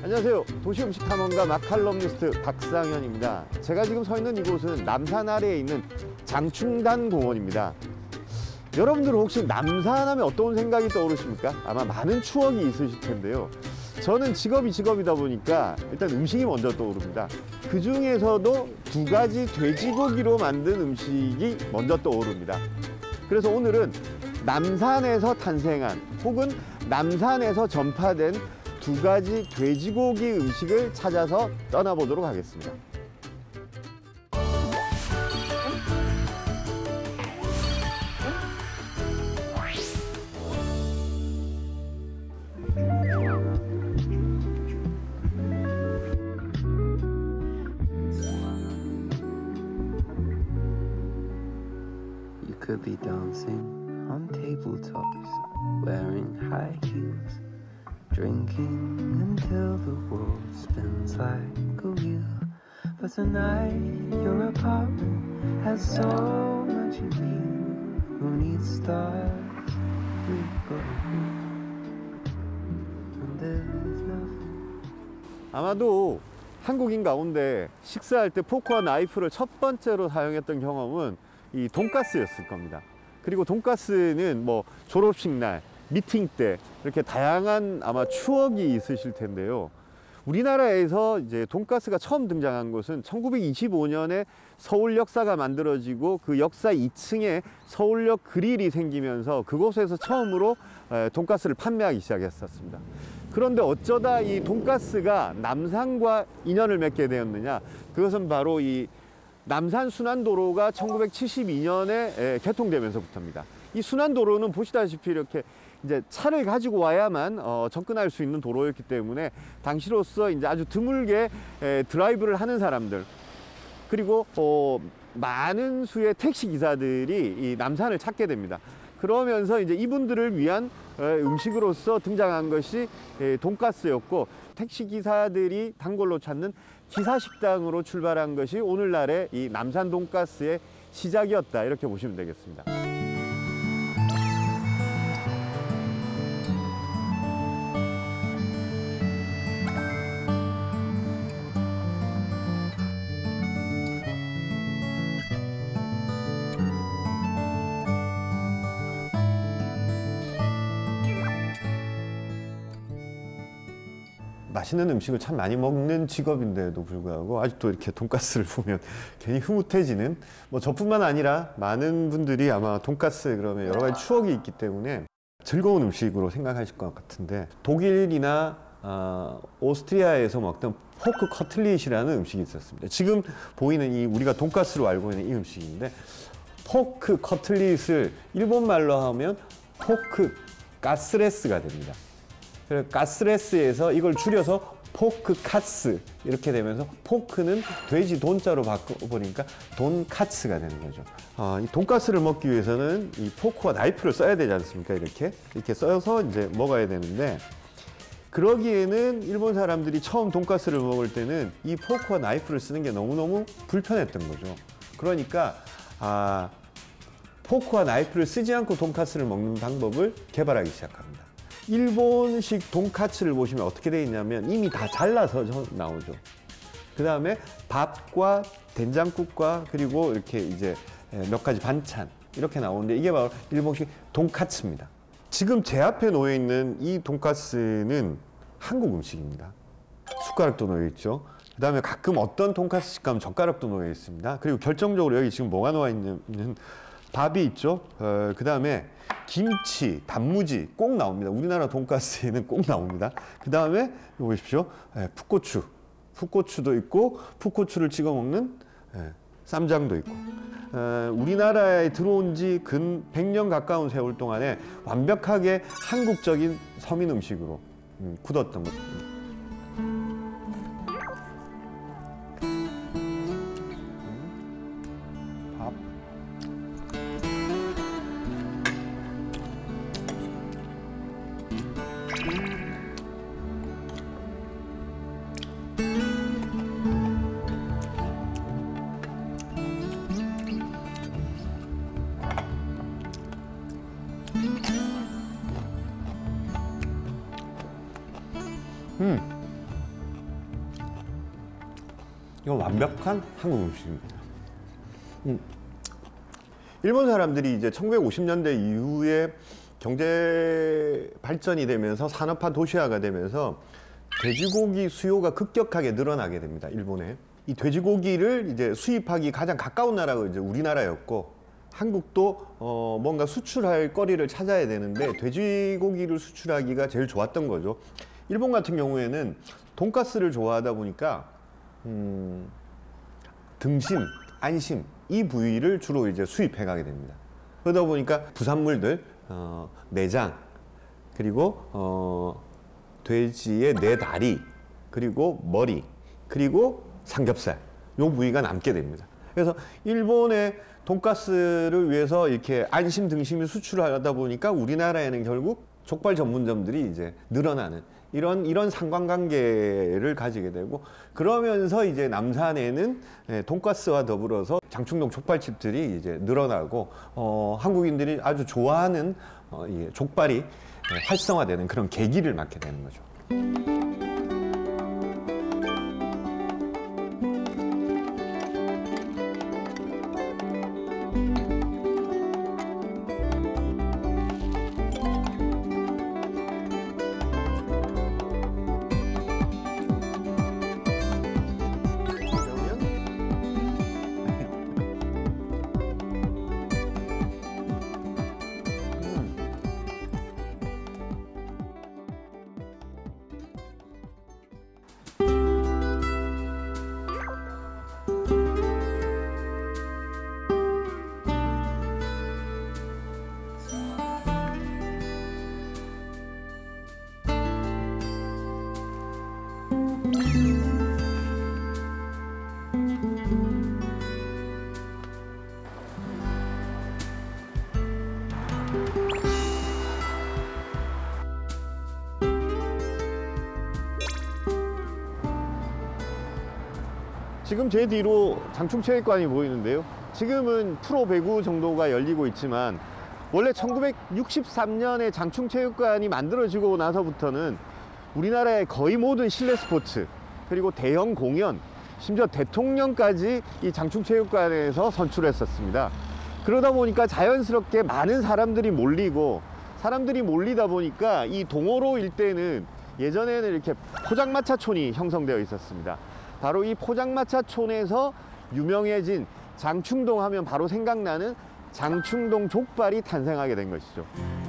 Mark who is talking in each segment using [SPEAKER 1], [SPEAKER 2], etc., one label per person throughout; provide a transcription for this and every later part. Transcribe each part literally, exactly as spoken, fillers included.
[SPEAKER 1] 안녕하세요. 도시음식 탐험가 마칼럼니스트 박상현입니다. 제가 지금 서 있는 이곳은 남산 아래에 있는 장충단 공원입니다. 여러분들 혹시 남산하면 어떤 생각이 떠오르십니까? 아마 많은 추억이 있으실 텐데요. 저는 직업이 직업이다 보니까 일단 음식이 먼저 떠오릅니다. 그 중에서도 두 가지 돼지고기로 만든 음식이 먼저 떠오릅니다. 그래서 오늘은 남산에서 탄생한 혹은 남산에서 전파된 두 가지 돼지고기 음식을 찾아서 떠나보도록 하겠습니다.
[SPEAKER 2] You could be dancing on tabletops, wearing high heels, drinking until the world spins like a wheel. But tonight your apartment has so much of you. Who needs stars? We've got a view, and there's nothing.
[SPEAKER 1] 아마도 한국인 가운데 식사할 때 포크와 나이프를 첫 번째로 사용했던 경험은 이 돈가스였을 겁니다. 그리고 돈가스는 뭐 졸업식 날, 미팅 때 이렇게 다양한 아마 추억이 있으실 텐데요. 우리나라에서 이제 돈가스가 처음 등장한 곳은 천구백이십오 년에 서울역사가 만들어지고 그 역사 이 층에 서울역 그릴이 생기면서 그곳에서 처음으로 돈가스를 판매하기 시작했었습니다. 그런데 어쩌다 이 돈가스가 남산과 인연을 맺게 되었느냐? 그것은 바로 이 남산 순환도로가 천구백칠십이 년에 개통되면서부터입니다. 이 순환도로는 보시다시피 이렇게 이제 차를 가지고 와야만 어, 접근할 수 있는 도로였기 때문에 당시로서 이제 아주 드물게 에, 드라이브를 하는 사람들 그리고 어, 많은 수의 택시 기사들이 이 남산을 찾게 됩니다. 그러면서 이제 이분들을 위한 에, 음식으로서 등장한 것이 에, 돈가스였고 택시 기사들이 단골로 찾는 기사식당으로 출발한 것이 오늘날의 이 남산 돈가스의 시작이었다 이렇게 보시면 되겠습니다. 맛있는 음식을 참 많이 먹는 직업인데도 불구하고 아직도 이렇게 돈가스를 보면 괜히 흐뭇해지는 뭐 저뿐만 아니라 많은 분들이 아마 돈가스 그러면 여러 가지 추억이 있기 때문에 즐거운 음식으로 생각하실 것 같은데 독일이나 어, 오스트리아에서 먹던 포크 커틀릿이라는 음식이 있었습니다. 지금 보이는 이 우리가 돈가스로 알고 있는 이 음식인데 포크 커틀릿을 일본 말로 하면 포크 가스레스가 됩니다. 가스레스에서 이걸 줄여서 포크 카츠 이렇게 되면서 포크는 돼지 돈자로 바꿔버리니까 돈카츠가 되는 거죠. 어, 이 돈가스를 먹기 위해서는 이 포크와 나이프를 써야 되지 않습니까? 이렇게 이렇게 써서 이제 먹어야 되는데 그러기에는 일본 사람들이 처음 돈가스를 먹을 때는 이 포크와 나이프를 쓰는 게 너무너무 불편했던 거죠. 그러니까 아, 포크와 나이프를 쓰지 않고 돈가스를 먹는 방법을 개발하기 시작합니다. 일본식 돈카츠를 보시면 어떻게 되어 있냐면 이미 다 잘라서 나오죠. 그 다음에 밥과 된장국과 그리고 이렇게 이제 몇 가지 반찬 이렇게 나오는데 이게 바로 일본식 돈카츠입니다. 지금 제 앞에 놓여 있는 이 돈가스는 한국 음식입니다. 숟가락도 놓여 있죠. 그 다음에 가끔 어떤 돈가스 집 가면 젓가락도 놓여 있습니다. 그리고 결정적으로 여기 지금 뭐가 놓여 있냐면 밥이 있죠. 어, 그 다음에 김치, 단무지 꼭 나옵니다. 우리나라 돈가스에는 꼭 나옵니다. 그 다음에 보십시오. 예, 풋고추, 풋고추도 있고 풋고추를 찍어 먹는 예, 쌈장도 있고 어, 우리나라에 들어온 지 근 백 년 가까운 세월 동안에 완벽하게 한국적인 서민 음식으로 음, 굳었던 것. 음, 이건 완벽한 한국 음식입니다. 음. 일본 사람들이 이제 천구백오십 년대 이후에 경제 발전이 되면서 산업화 도시화가 되면서 돼지고기 수요가 급격하게 늘어나게 됩니다. 일본에. 이 돼지고기를 이제 수입하기 가장 가까운 나라가 이제 우리나라였고, 한국도 어 뭔가 수출할 거리를 찾아야 되는데 돼지고기를 수출하기가 제일 좋았던 거죠. 일본 같은 경우에는 돈가스를 좋아하다 보니까 음 등심, 안심 이 부위를 주로 이제 수입해 가게 됩니다. 그러다 보니까 부산물들, 어 내장, 그리고 어 돼지의 내 다리, 그리고 머리, 그리고 삼겹살, 요 부위가 남게 됩니다. 그래서 일본의 돈가스를 위해서 이렇게 안심 등심을 수출하다 보니까 우리나라에는 결국 족발 전문점들이 이제 늘어나는 이런 이런 상관관계를 가지게 되고, 그러면서 이제 남산에는 돈가스와 더불어서 장충동 족발집들이 이제 늘어나고, 어, 한국인들이 아주 좋아하는 어, 이 족발이 활성화되는 그런 계기를 맞게 되는 거죠. 지금 제 뒤로 장충체육관이 보이는데요. 지금은 프로배구 정도가 열리고 있지만 원래 천구백육십삼 년에 장충체육관이 만들어지고 나서부터는 우리나라의 거의 모든 실내 스포츠, 그리고 대형 공연, 심지어 대통령까지 이 장충체육관에서 선출했었습니다. 그러다 보니까 자연스럽게 많은 사람들이 몰리고, 사람들이 몰리다 보니까 이 동호로 일대는 예전에는 이렇게 포장마차촌이 형성되어 있었습니다. 바로 이 포장마차촌에서 유명해진 장충동 하면 바로 생각나는 장충동 족발이 탄생하게 된 것이죠.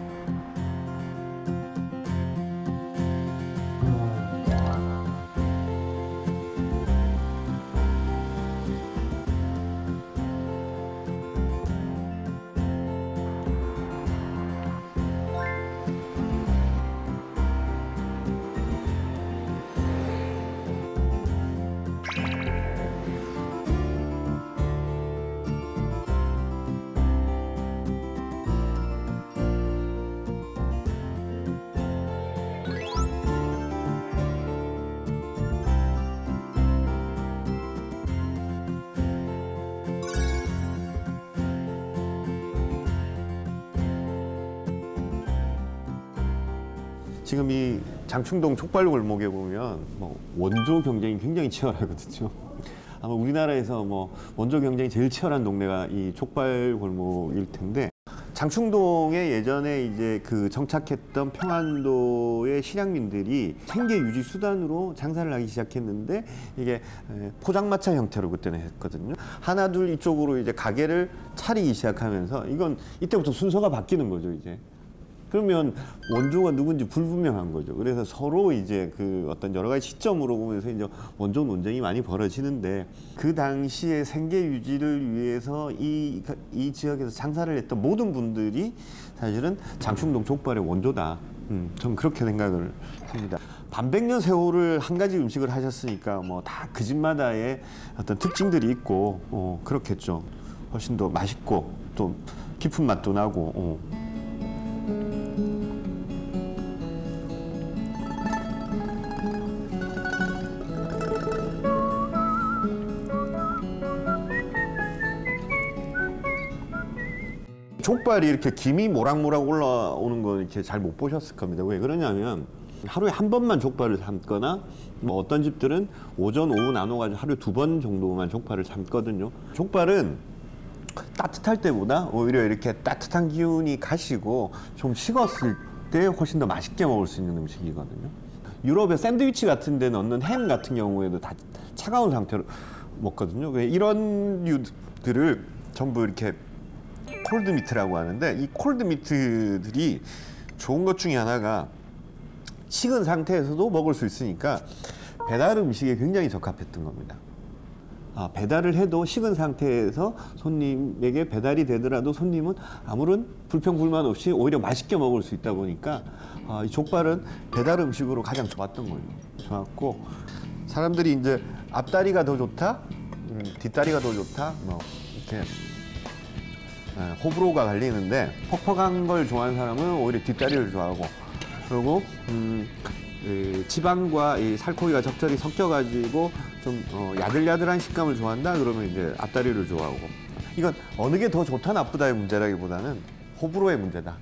[SPEAKER 1] 지금 이 장충동 족발 골목에 보면 뭐 원조 경쟁이 굉장히 치열하거든요. 아마 우리나라에서 뭐 원조 경쟁이 제일 치열한 동네가 이 족발 골목일 텐데, 장충동에 예전에 이제 그 정착했던 평안도의 실향민들이 생계 유지 수단으로 장사를 하기 시작했는데, 이게 포장마차 형태로 그때는 했거든요. 하나 둘 이쪽으로 이제 가게를 차리기 시작하면서 이건 이때부터 순서가 바뀌는 거죠, 이제. 그러면 원조가 누군지 불분명한 거죠. 그래서 서로 이제 그 어떤 여러 가지 시점으로 보면서 이제 원조 논쟁이 많이 벌어지는데, 그 당시에 생계 유지를 위해서 이, 이 지역에서 장사를 했던 모든 분들이 사실은 장충동 족발의 원조다. 음, 저는 그렇게 생각을 합니다. 반백년 세월을 한 가지 음식을 하셨으니까 뭐 다 그 집마다의 어떤 특징들이 있고, 어, 그렇겠죠. 훨씬 더 맛있고 또 깊은 맛도 나고. 어. 족발이 이렇게 김이 모락모락 올라오는 거 이렇게 잘 못 보셨을 겁니다. 왜 그러냐면 하루에 한 번만 족발을 삶거나 뭐 어떤 집들은 오전 오후 나눠가지고 하루에 두 번 정도만 족발을 삶거든요. 족발은 따뜻할 때보다 오히려 이렇게 따뜻한 기운이 가시고 좀 식었을 때 훨씬 더 맛있게 먹을 수 있는 음식이거든요. 유럽의 샌드위치 같은 데 넣는 햄 같은 경우에도 다 차가운 상태로 먹거든요. 이런 류들을 전부 이렇게 콜드 미트라고 하는데, 이 콜드 미트들이 좋은 것 중에 하나가 식은 상태에서도 먹을 수 있으니까 배달 음식에 굉장히 적합했던 겁니다. 아, 배달을 해도 식은 상태에서 손님에게 배달이 되더라도 손님은 아무런 불평 불만 없이 오히려 맛있게 먹을 수 있다 보니까 아, 이 족발은 배달 음식으로 가장 좋았던 거예요. 좋았고, 사람들이 이제 앞다리가 더 좋다, 음, 뒷다리가 더 좋다, 뭐 이렇게 네, 호불호가 갈리는데, 퍽퍽한 걸 좋아하는 사람은 오히려 뒷다리를 좋아하고, 그리고 음, 이 지방과 이 살코기가 적절히 섞여가지고 좀 어, 야들야들한 식감을 좋아한다 그러면 이제 앞다리를 좋아하고, 이건 어느 게 더 좋다 나쁘다의 문제라기보다는 호불호의 문제다.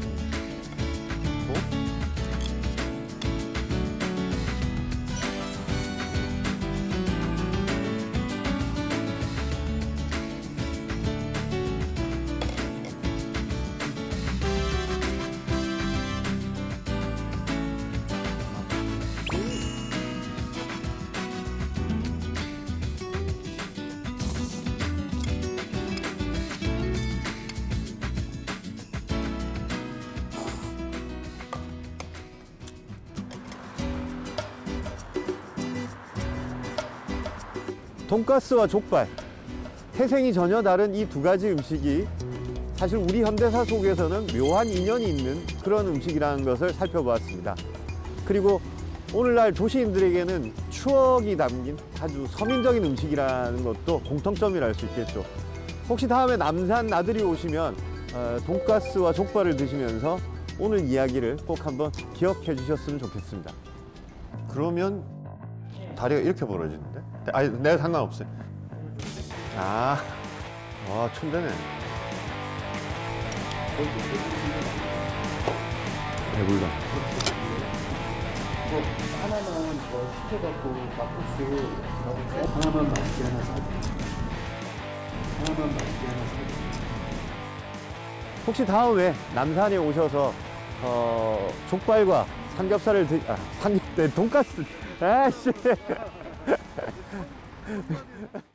[SPEAKER 1] 돈가스와 족발, 태생이 전혀 다른 이 두 가지 음식이 사실 우리 현대사 속에서는 묘한 인연이 있는 그런 음식이라는 것을 살펴보았습니다. 그리고 오늘날 도시인들에게는 추억이 담긴 아주 서민적인 음식이라는 것도 공통점이라 할 수 있겠죠. 혹시 다음에 남산 나들이 오시면 어, 돈가스와 족발을 드시면서 오늘 이야기를 꼭 한번 기억해 주셨으면 좋겠습니다. 그러면 다리가 이렇게 벌어지는데? 아니, 내가 상관없어요. 아, 와, 천재네. 배불러.
[SPEAKER 3] 뭐 하나만 더 시켜갖고 막국수 하나만 맛있게 하나 사줘. 하나만 맛있게 하나 사줘.
[SPEAKER 1] 혹시 다음에 남산에 오셔서 어, 족발과 삼겹살을 드, 아, 삼겹, 네, 돈가스, 아씨.